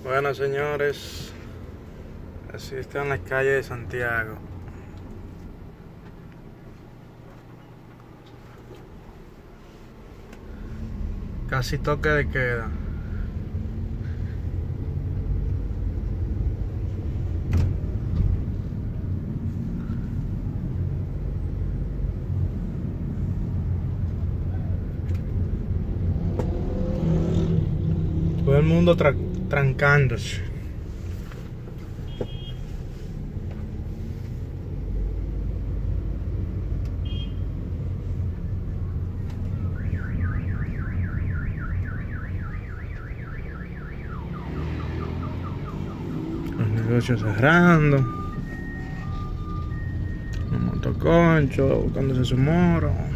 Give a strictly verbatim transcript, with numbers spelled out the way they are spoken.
Bueno, señores, así están las calles de Santiago. Casi toque de queda. Todo el mundo tra trancándose. Los negocios cerrando. Los motoconchos buscándose su moro.